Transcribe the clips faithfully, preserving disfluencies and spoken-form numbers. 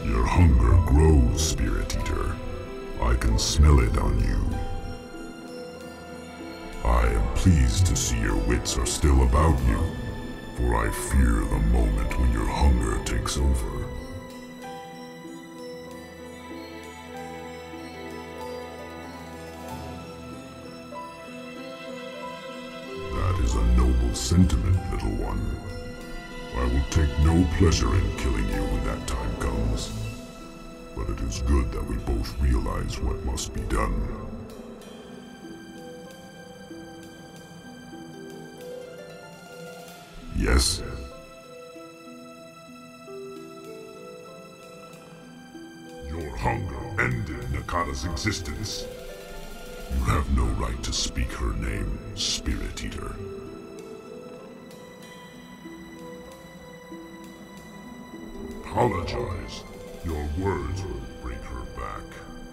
Your hunger grows, Spirit Eater. I can smell it on you. I am pleased to see your wits are still about you, for I fear the moment when your hunger takes over. That is a noble sentiment, little one. I will take no pleasure in killing you when that time comes. But it is good that we both realize what must be done. Yes? Your hunger ended Nakata's existence. You have no right to speak her name, Spirit Eater. Apologize. Your words will bring her back.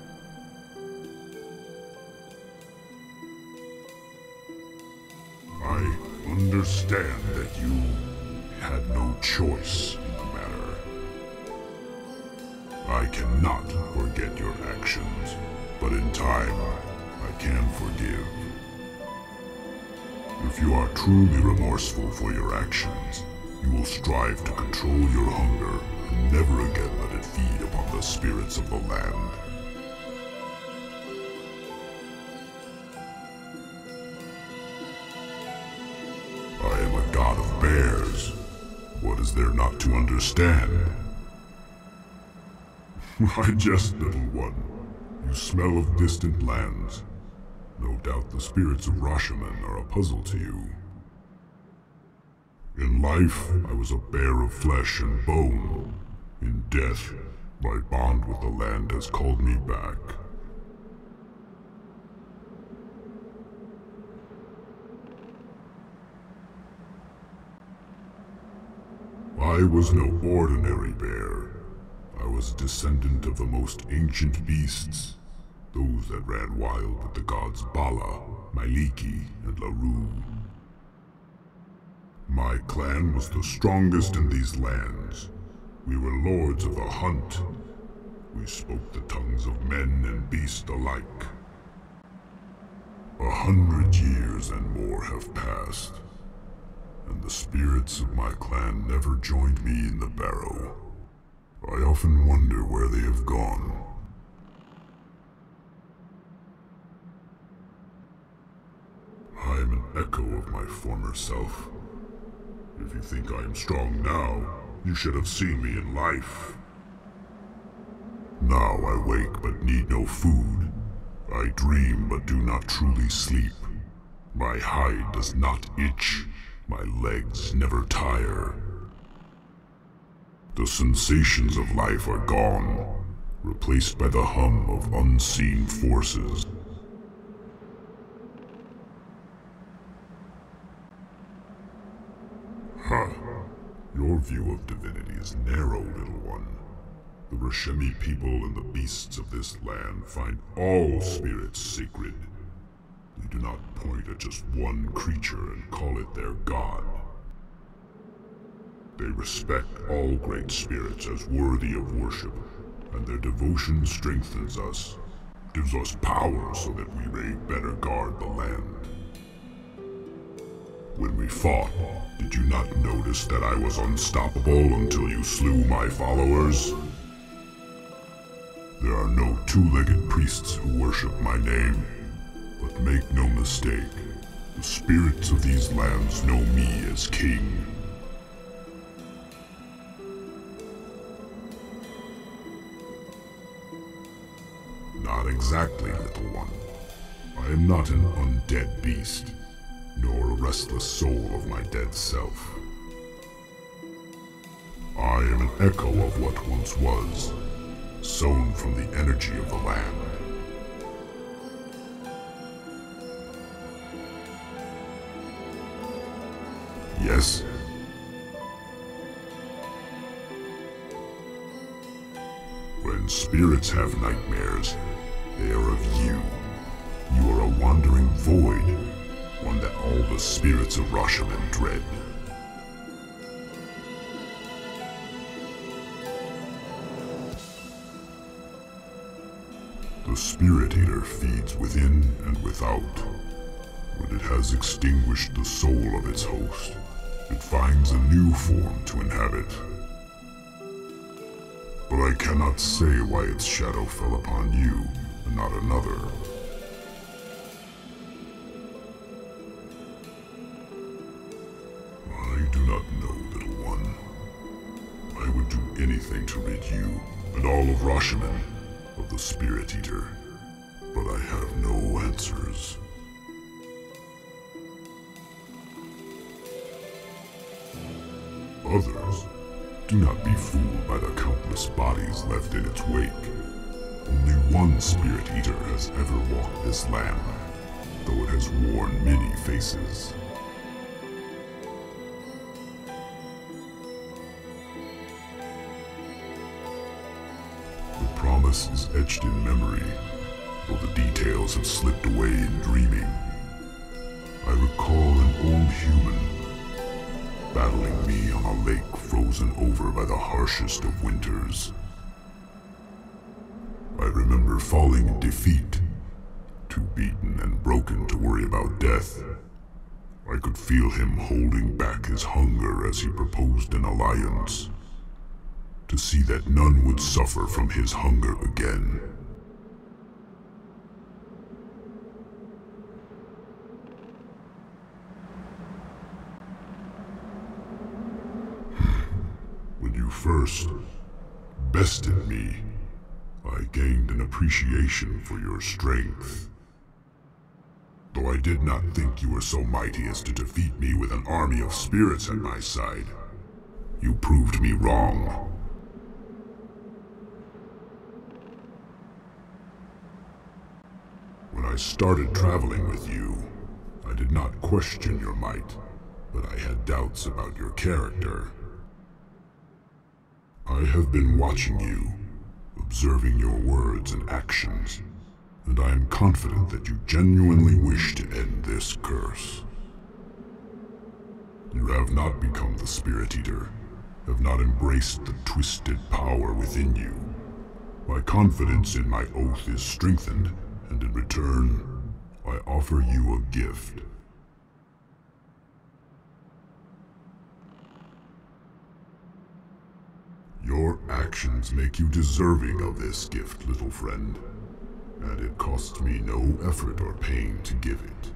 I understand that you had no choice in the matter. I cannot forget your actions, but in time, I can forgive. If you are truly remorseful for your actions, you will strive to control your hunger and never again let it feed upon the spirits of the land. I am a god of bears. What is there not to understand? I jest, little one. You smell of distant lands. No doubt the spirits of Rashomon are a puzzle to you. In life, I was a bear of flesh and bone. In death, my bond with the land has called me back. I was no ordinary bear. I was a descendant of the most ancient beasts, those that ran wild with the gods Bala, Myliki, and Laru. My clan was the strongest in these lands. We were lords of the hunt. We spoke the tongues of men and beast alike. A hundred years and more have passed, and the spirits of my clan never joined me in the barrow. I often wonder where they have gone. I am an echo of my former self. If you think I am strong now, you should have seen me in life. Now I wake but need no food. I dream but do not truly sleep. My hide does not itch. My legs never tire. The sensations of life are gone, replaced by the hum of unseen forces. Huh. Your view of divinity is narrow, little one. The Rashemi people and the beasts of this land find all spirits sacred. They do not point at just one creature and call it their god. They respect all great spirits as worthy of worship, and their devotion strengthens us, gives us power so that we may better guard the land. When we fought, did you not notice that I was unstoppable until you slew my followers? There are no two-legged priests who worship my name, but make no mistake, the spirits of these lands know me as king. Not exactly, little one. I am not an undead beast, nor a restless soul of my dead self. I am an echo of what once was, sown from the energy of the land. Yes? When spirits have nightmares, they are of you. You are a wandering void, one that all the spirits of Rashomon dread. The Spirit Eater feeds within and without. When it has extinguished the soul of its host, it finds a new form to inhabit. But I cannot say why its shadow fell upon you and not another. I do not know, little one. I would do anything to rid you and all of Rashomon of the Spirit Eater, but I have no answers. Others, do not be fooled by the countless bodies left in its wake. Only one Spirit Eater has ever walked this land, though it has worn many faces. The promise is etched in memory, though the details have slipped away in dreaming. I recall an old human battling me on a lake frozen over by the harshest of winters. I remember falling in defeat, too beaten and broken to worry about death. I could feel him holding back his hunger as he proposed an alliance, to see that none would suffer from his hunger again. When you first bested me, I gained an appreciation for your strength. Though I did not think you were so mighty as to defeat me with an army of spirits at my side, you proved me wrong. When I started traveling with you, I did not question your might, but I had doubts about your character. I have been watching you, observing your words and actions, and I am confident that you genuinely wish to end this curse. You have not become the Spirit Eater, have not embraced the twisted power within you. My confidence in my oath is strengthened, and in return, I offer you a gift. Your actions make you deserving of this gift, little friend, and it costs me no effort or pain to give it.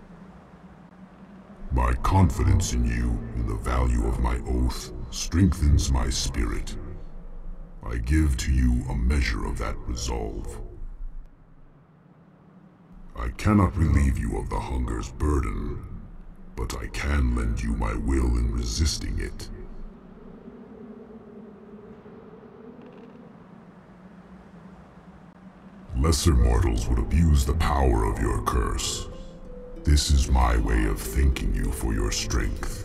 My confidence in you and the value of my oath strengthens my spirit. I give to you a measure of that resolve. I cannot relieve you of the hunger's burden, but I can lend you my will in resisting it. Lesser mortals would abuse the power of your curse. This is my way of thanking you for your strength.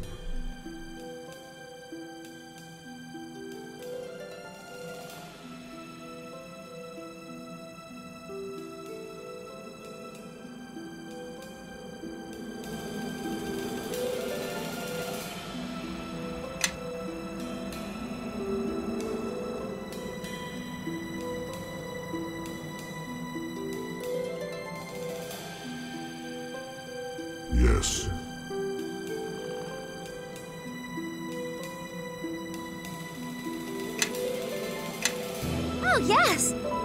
Yes. Oh, yes!